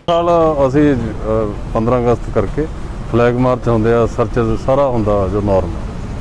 साल असी 15 अगस्त करके फ्लैग मार्च होंगे, सर्च सारा होंदा जो नॉर्म।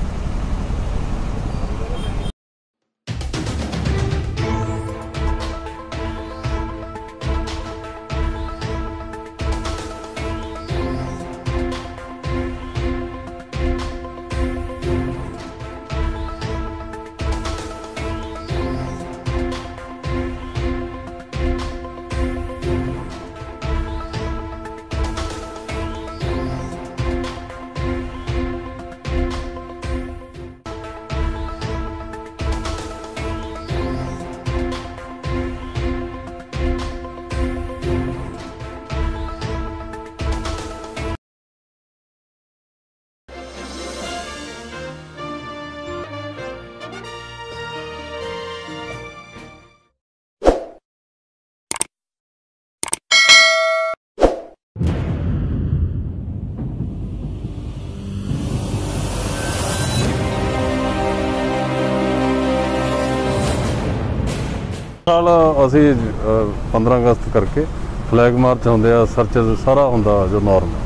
साल असी 15 अगस्त करके फ्लैग मार्च होंगे, सर्च सारा होंदा जो नॉर्म।